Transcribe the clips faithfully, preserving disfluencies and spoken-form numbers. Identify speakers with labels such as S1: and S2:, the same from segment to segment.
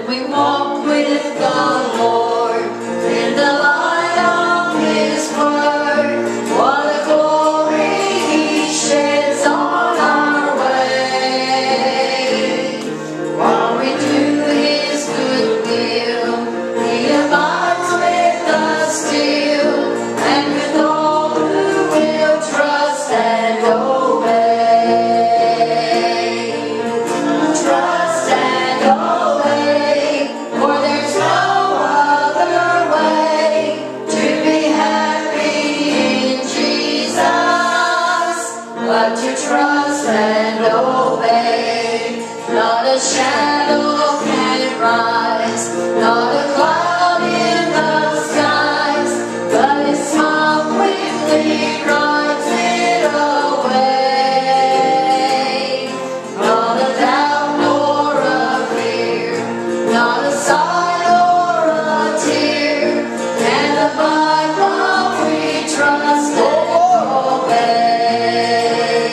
S1: when we walk with the Lord in the light of His word. What a glory He sheds on our way. While we do His good will, He abides with us still, and with all who will trust and obey. Trust and obey, for there's no other way to be happy in Jesus but to trust and obey. Not a shadow can rise, not a cloud in the skies, but His smile quickly drives it away. Not a doubt nor a fear, not a sigh or a tear can abide while we trust and obey.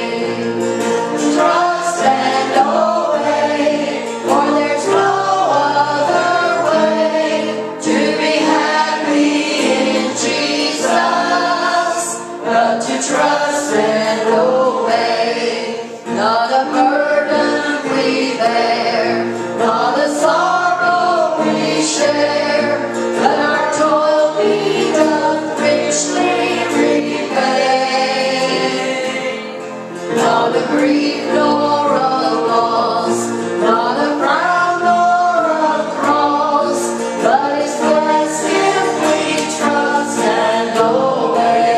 S1: Trust and obey, for there's no other way to be happy in Jesus but to trust and obey. Not a burden we bear, not a sorrow we share, but our toil He doth richly repay. Not a grief nor a loss, not a crown nor a cross, but His blessed if we trust and obey.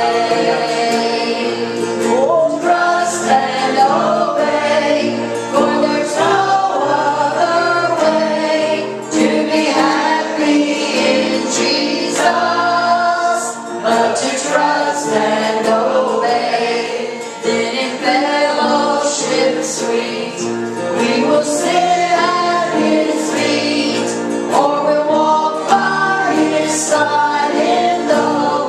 S1: Trust and obey, for there's no other way to be happy in Jesus but to trust and obey. Then in fellowship sweet we will sit at His feet, or we'll walk by His side in the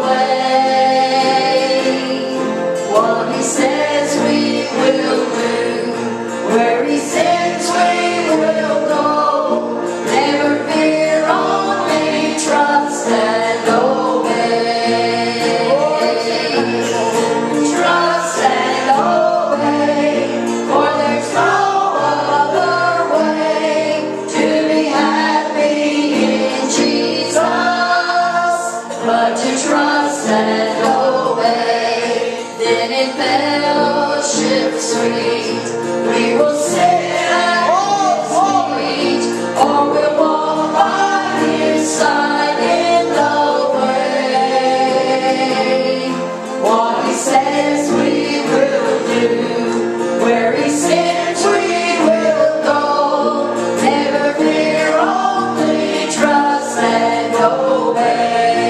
S1: way. What He says we will do, where He sends we will go. Never fear, only trust and obey. Trust and obey, for there's no other way to be happy in Jesus but to trust and obey. Then in fellowship sweet we will sit at His feet, or we'll walk by His side in the way. What He says we will do, where He sends we will go. Never fear, only trust and obey.